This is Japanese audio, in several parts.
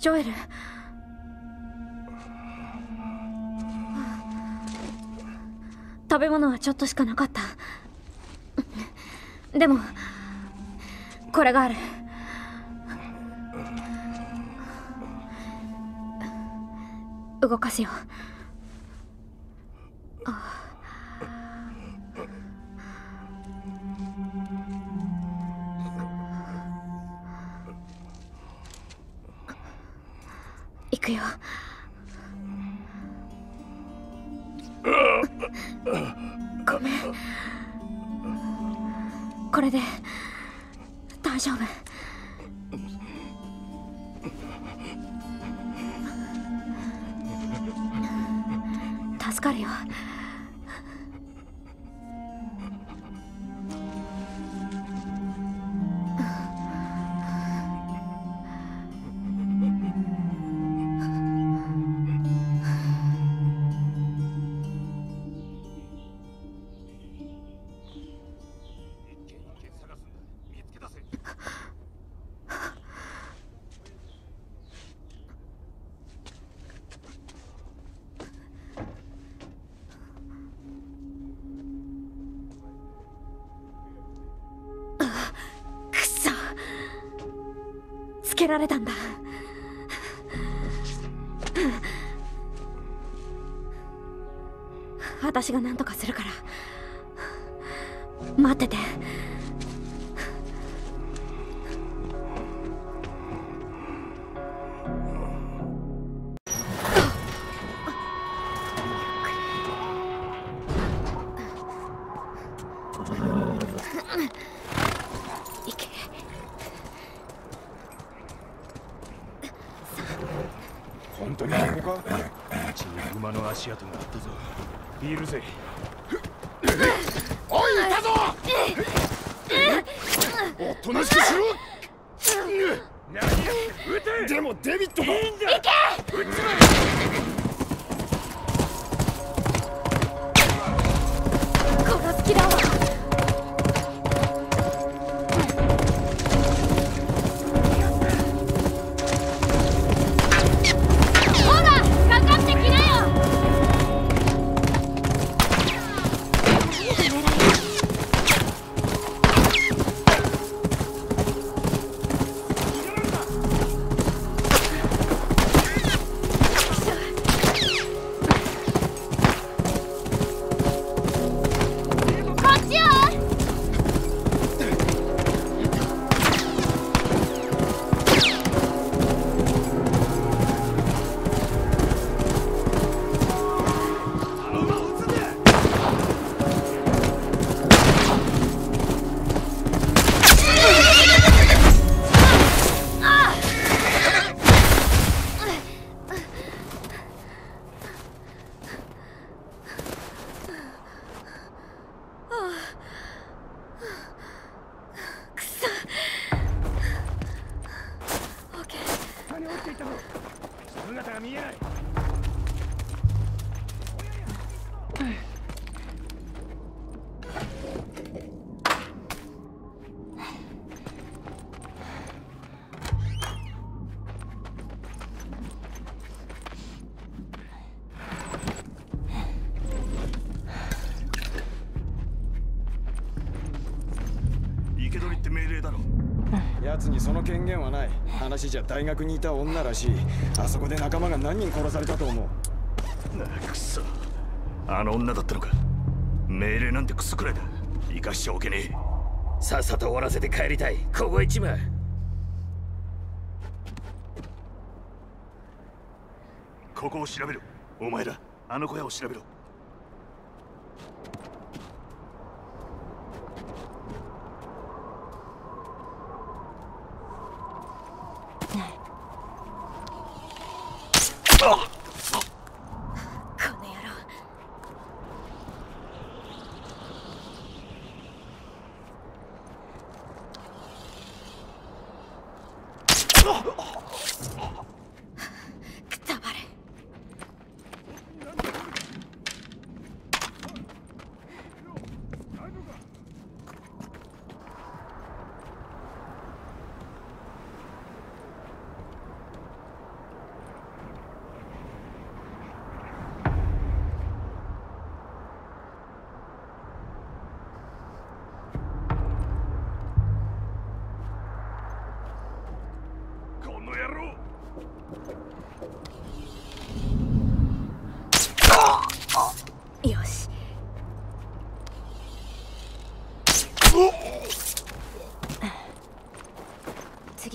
ジョエル。食べ物はちょっとしかなかった。でもこれがある。動かすよ。行くよ。ごめん。これで大丈夫。助かるよ。つけられたんだ。私が何とかするから待ってて。 本当にここか？血に馬の足跡があったぞ。いるぜ。おい、いたぞ！おとなしくしろ！何やって撃て！でもデビッドがいいんだ！行け！撃つな！ 殺す気だわ。 姿が見えない。生け捕りって命令だろ。 奴にその権限はない。話じゃ大学にいた女らしい。あそこで仲間が何人殺されたと思う。 くそ、あの女だったのか。命令なんてクソくらいだ。生かしちゃおけねえ。 さっさと終わらせて帰りたい。ここへちま。 ここを調べろ。お前だ。あの小屋を調べろ。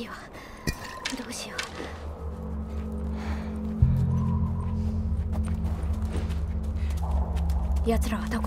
ディア、どうしよう。奴らはどこ？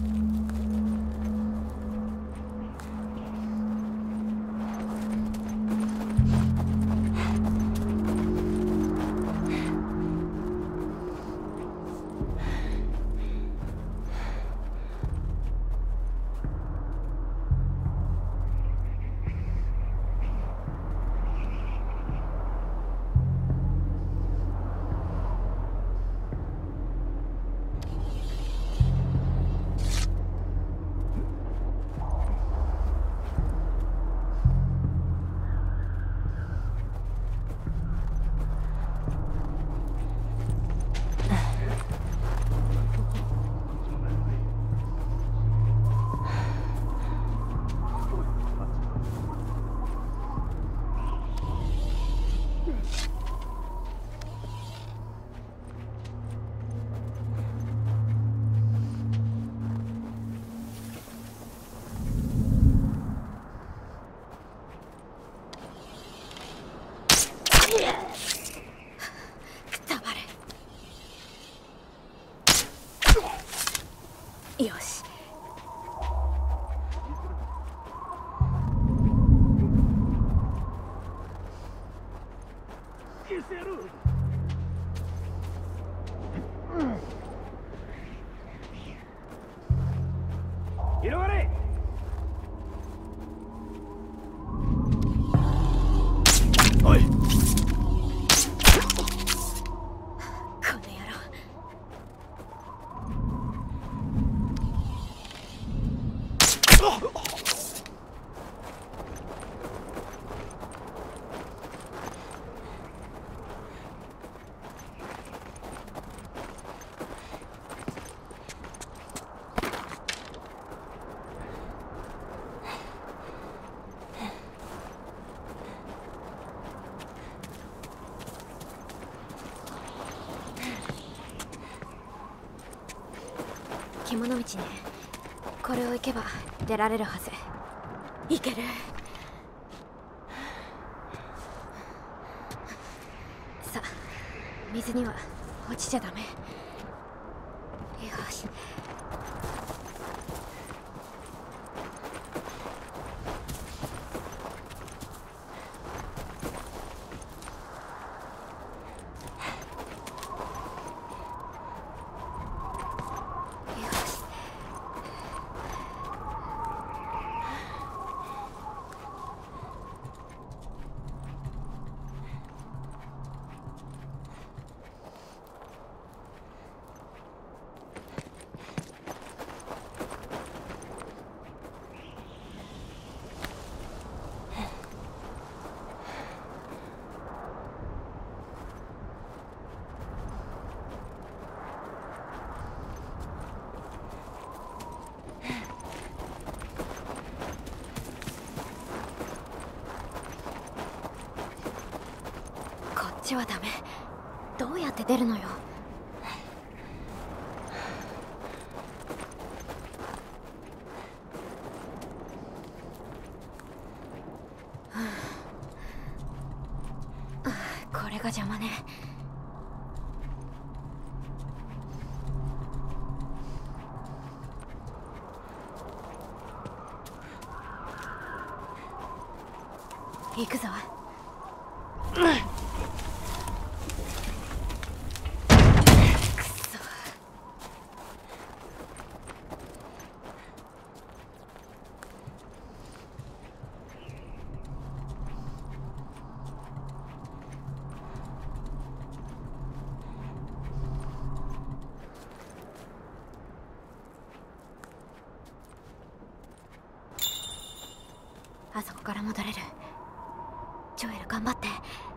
よし。 広がれ。おい。 獣道ね。これを行けば出られるはず。行ける。さあ、水には落ちちゃダメ。よし。こっちはダメ。どうやって出るのよ。これが邪魔ね。行くぞ。あそこから戻れる。ジョエル頑張って。